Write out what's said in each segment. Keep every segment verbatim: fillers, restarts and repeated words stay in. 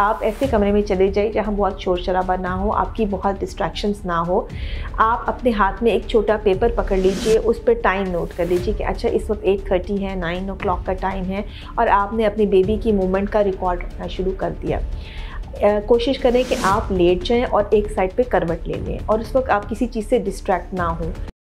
आप ऐसे कमरे में चले जाइए जहाँ बहुत शोर शराबा ना हो, आपकी बहुत डिस्ट्रैक्शंस ना हो। आप अपने हाथ में एक छोटा पेपर पकड़ लीजिए, उस पर टाइम नोट कर लीजिए कि अच्छा इस वक्त एट थर्टी है, नाइन ओ क्लॉक का टाइम है और आपने अपनी बेबी की मूवमेंट का रिकॉर्ड रखना शुरू कर दिया। कोशिश करें कि आप लेट जाएं और एक साइड पे करवट ले लें और उस वक्त आप किसी चीज़ से डिस्ट्रैक्ट ना हो।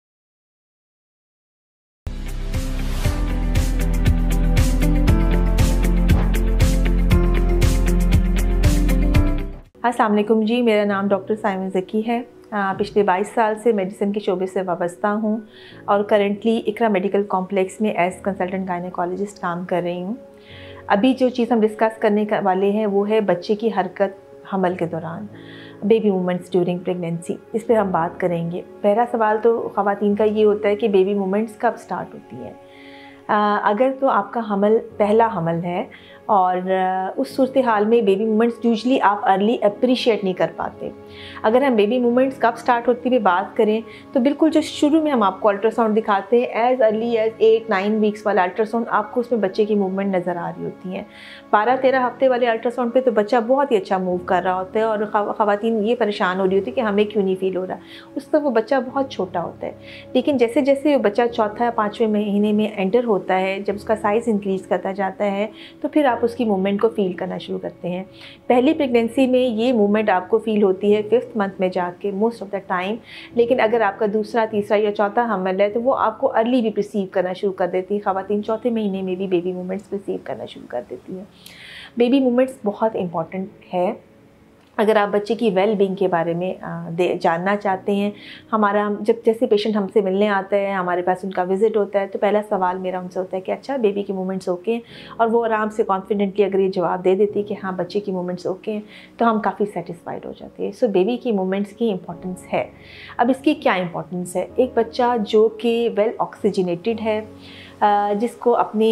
अस्सलाम वालेकुम जी, मेरा नाम डॉक्टर साइमन ज़की है। आ, पिछले बाईस साल से मेडिसिन के शोबे से वाबस्ता हूँ और करंटली इकरा मेडिकल कॉम्प्लेक्स में एज कंसल्टेंट गायनेकोलॉजिस्ट काम कर रही हूँ। अभी जो चीज़ हम डिस्कस करने वाले हैं वो है बच्चे की हरकत हमल के दौरान, बेबी मूवमेंट्स ड्यूरिंग प्रेगनेंसी। इस पर हम बात करेंगे। पहला सवाल तो ख़वातीन का ये होता है कि बेबी मूवमेंट्स कब स्टार्ट होती है। आ, अगर तो आपका हमल पहला हमल है और उस सूरत हाल में बेबी मूवमेंट्स यूजली आप अर्ली अप्रिशिएट नहीं कर पाते। अगर हम बेबी मूवमेंट्स कब स्टार्ट होती हुई बात करें तो बिल्कुल जो शुरू में हम आपको अल्ट्रासाउंड दिखाते हैं, as early as eight nine weeks वाला अल्ट्रासाउंड, आपको उसमें बच्चे की मूवमेंट नज़र आ रही होती है। बारह तेरह हफ्ते वाले अल्ट्रासाउंड पे तो बच्चा बहुत ही अच्छा मूव कर रहा होता है और ख़वातीन ये परेशान हो रही होती है कि हमें क्यों नहीं फ़ील हो रहा। उस तक वो बच्चा बहुत छोटा होता है, लेकिन जैसे जैसे वो बच्चा चौथा या पाँचवें महीने में एंटर होता है, जब उसका साइज़ इंक्रीज़ करता जाता है तो फिर आप उसकी मूवमेंट को फ़ील करना शुरू करते हैं। पहली प्रेगनेंसी में ये मूवमेंट आपको फ़ील होती है फिफ्थ मंथ में जाके मोस्ट ऑफ द टाइम, लेकिन अगर आपका दूसरा तीसरा या चौथा हमल है तो वो आपको अर्ली भी रिसीव करना शुरू कर देती है। ख़वातीन चौथे महीने में भी बेबी मूवमेंट्स रिसीव करना शुरू कर देती हैं। बेबी मूवमेंट्स बहुत इंपॉर्टेंट है। अगर आप बच्चे की वेल बीइंग के बारे में दे जानना चाहते हैं, हमारा जब जैसे पेशेंट हमसे मिलने आते हैं, हमारे पास उनका विज़िट होता है, तो पहला सवाल मेरा उनसे होता है कि अच्छा बेबी की मूवमेंट्स ओके हैं, और वो आराम से कॉन्फिडेंटली अगर ये जवाब दे देती है कि हाँ बच्चे की मूवमेंट्स ओके हैं, तो हम काफ़ी सेटिस्फाइड हो जाते हैं। सो बेबी की मूवमेंट्स की इंपॉर्टेंस है। अब इसकी क्या इंपॉर्टेंस है? एक बच्चा जो कि वेल ऑक्सीजनेटेड है, जिसको अपने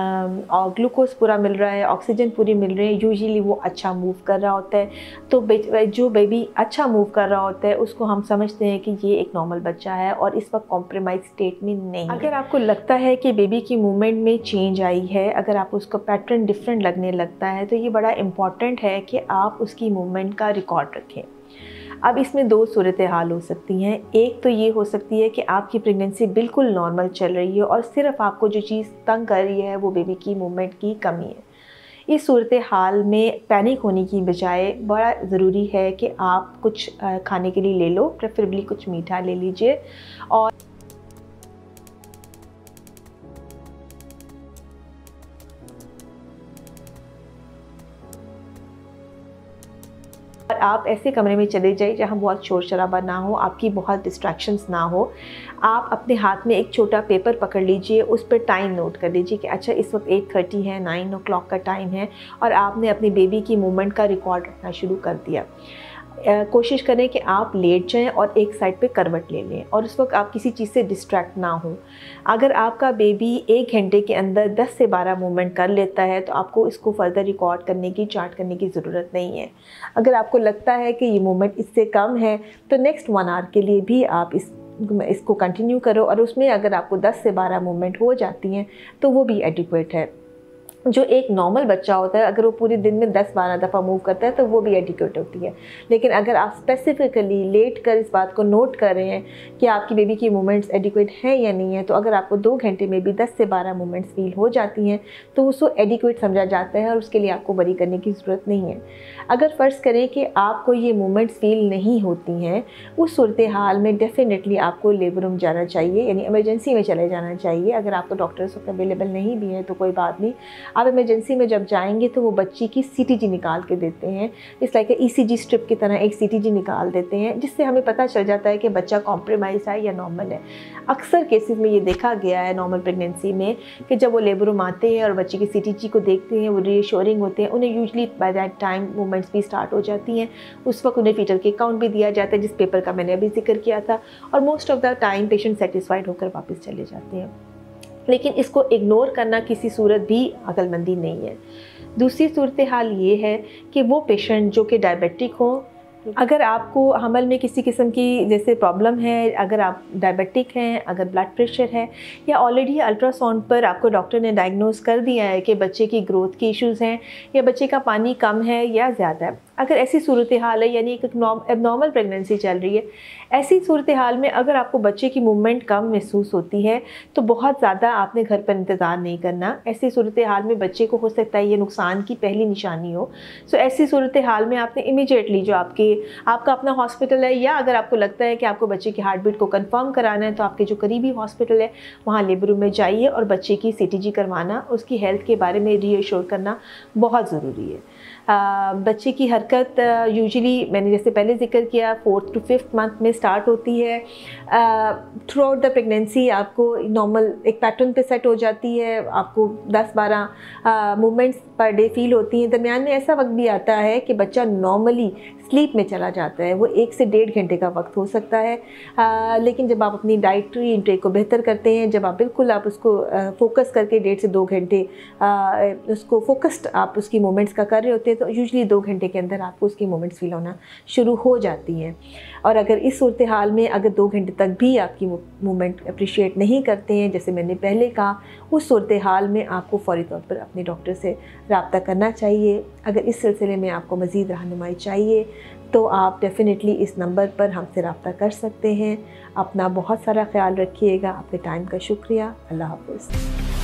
ग्लूकोज पूरा मिल रहा है, ऑक्सीजन पूरी मिल रही है, यूजुअली वो अच्छा मूव कर रहा होता है। तो जो बेबी अच्छा मूव कर रहा होता है उसको हम समझते हैं कि ये एक नॉर्मल बच्चा है और इस वक्त कॉम्प्रोमाइज स्टेट में नहीं है। अगर आपको लगता है कि बेबी की मूवमेंट में चेंज आई है, अगर आप उसको पैटर्न डिफरेंट लगने लगता है, तो ये बड़ा इम्पॉर्टेंट है कि आप उसकी मूवमेंट का रिकॉर्ड रखें। अब इसमें दो सूरत हाल हो सकती हैं। एक तो ये हो सकती है कि आपकी प्रेगनेंसी बिल्कुल नॉर्मल चल रही है और सिर्फ आपको जो चीज़ तंग कर रही है वो बेबी की मूवमेंट की कमी है। इस सूरत हाल में पैनिक होने की बजाय बड़ा ज़रूरी है कि आप कुछ खाने के लिए ले लो, प्रेफरेबली कुछ मीठा ले लीजिए। और आप ऐसे कमरे में चले जाइए जहाँ बहुत शोर शराबा ना हो, आपकी बहुत डिस्ट्रैक्शंस ना हो। आप अपने हाथ में एक छोटा पेपर पकड़ लीजिए, उस पर टाइम नोट कर लीजिए कि अच्छा इस वक्त एट थर्टी है, नाइन ओ क्लॉक का टाइम है और आपने अपनी बेबी की मूवमेंट का रिकॉर्ड रखना शुरू कर दिया। कोशिश करें कि आप लेट जाएं और एक साइड पे करवट ले लें और उस वक्त आप किसी चीज़ से डिस्ट्रैक्ट ना हो। अगर आपका बेबी एक घंटे के अंदर दस से बारह मूवमेंट कर लेता है तो आपको इसको फर्दर रिकॉर्ड करने की, चार्ट करने की ज़रूरत नहीं है। अगर आपको लगता है कि ये मूवमेंट इससे कम है तो नेक्स्ट वन आवर के लिए भी आप इस इसको कंटिन्यू करो और उसमें अगर आपको दस से बारह मूवमेंट हो जाती हैं तो वो भी एडिक्वेट है। जो एक नॉर्मल बच्चा होता है अगर वो पूरे दिन में दस बारह दफ़ा मूव करता है तो वो भी एडिक्वेट होती है। लेकिन अगर आप स्पेसिफिकली लेट कर इस बात को नोट कर रहे हैं कि आपकी बेबी की मूवमेंट्स एडिक्वेट हैं या नहीं है, तो अगर आपको दो घंटे में भी दस से बारह मूवमेंट्स फील हो जाती हैं तो उसको एडिक्वेट समझा जाता है और उसके लिए आपको वरी करने की ज़रूरत नहीं है। अगर फ़र्ज़ करें कि आपको ये मूवमेंट्स फील नहीं होती हैं, उस सूरत हाल में डेफिनेटली आपको लेबर रूम जाना चाहिए, यानी इमरजेंसी में चले जाना चाहिए। अगर आपको डॉक्टर्स वक्त अवेलेबल नहीं भी हैं तो कोई बात नहीं, आप इमरजेंसी में जब जाएंगे तो वो बच्ची की सीटीजी निकाल के देते हैं। इस लाइक ईसीजी स्ट्रिप की तरह एक सीटीजी निकाल देते हैं, जिससे हमें पता चल जाता है कि बच्चा कॉम्प्रोमाइज़ है या नॉर्मल है। अक्सर केसेस में ये देखा गया है नॉर्मल प्रेगनेंसी में कि जब वो लेबर रूम आते हैं और बच्ची की सीटीजी को देखते हैं, वो रीअश्योरिंग होते हैं, उन्हें usually by that time movements भी स्टार्ट हो जाती हैं। उस वक्त उन्हें फीटल के काउंट भी दिया जाता है, जिस पेपर का मैंने अभी जिक्र किया था, और most of the time patient satisfied होकर वापस चले जाते हैं। लेकिन इसको इग्नोर करना किसी सूरत भी अक्लमंदी नहीं है। दूसरी सूरत हाल ये है कि वो पेशेंट जो कि डायबिटिक हो, अगर आपको हमल में किसी किस्म की जैसे प्रॉब्लम है, अगर आप डायबिटिक हैं, अगर ब्लड प्रेशर है, या ऑलरेडी अल्ट्रासाउंड पर आपको डॉक्टर ने डायग्नोस कर दिया है कि बच्चे की ग्रोथ की इश्यूज़ हैं या बच्चे का पानी कम है या ज़्यादा है, अगर ऐसी सूरत हाल है यानी एक एबनॉर्मल प्रेगनेंसी चल रही है, ऐसी सूरत हाल में अगर आपको बच्चे की मूवमेंट कम महसूस होती है तो बहुत ज़्यादा आपने घर पर इंतज़ार नहीं करना। ऐसी सूरत हाल में बच्चे को हो सकता है ये नुकसान की पहली निशानी हो। सो ऐसी सूरत हाल में आपने इमीडिएटली जो आपके आपका अपना हॉस्पिटल है, या अगर आपको लगता है कि आपको बच्चे की हार्ट बीट को कंफर्म कराना है तो आपके जो करीबी हॉस्पिटल है वहाँ लेबर रूम में जाइए और बच्चे की सी टी जी करवाना, उसकी हेल्थ के बारे में रीअश्योर करना बहुत ज़रूरी है। आ, बच्चे की हरकत यूजुअली मैंने जैसे पहले जिक्र किया फोर्थ टू फिफ्थ मंथ में स्टार्ट होती है। थ्रू आउट द प्रेगनेंसी आपको नॉर्मल एक पैटर्न पे सेट हो जाती है, आपको दस बारह मूवमेंट्स पर डे फील होती हैं। दरमियान में ऐसा वक्त भी आता है कि बच्चा नॉर्मली स्लीप में चला जाता है, वो एक से डेढ़ घंटे का वक्त हो सकता है। आ, लेकिन जब आप अपनी डाइटरी इंटेक को बेहतर करते हैं, जब आप बिल्कुल आप उसको फोकस करके डेढ़ से दो घंटे उसको फोकस्ड आप उसकी मूवमेंट्स का कर रहे होते हैं तो यूजुअली दो घंटे के अंदर आपको उसकी मूवमेंट्स फील होना शुरू हो जाती हैं। और अगर इस सूरत हाल में अगर दो घंटे तक भी आपकी मूवमेंट अप्रिशिएट नहीं करते हैं, जैसे मैंने पहले कहा, उस सूरत हाल में आपको फ़ौरी तौर पर अपने डॉक्टर से रब्ता करना चाहिए। अगर इस सिलसिले में आपको मज़ीद रहनुमाई चाहिए तो आप डेफ़िनेटली इस नंबर पर हमसे रब्ता कर सकते हैं। अपना बहुत सारा ख्याल रखिएगा। आपके टाइम का शुक्रिया। अल्लाह हाफ़िज़।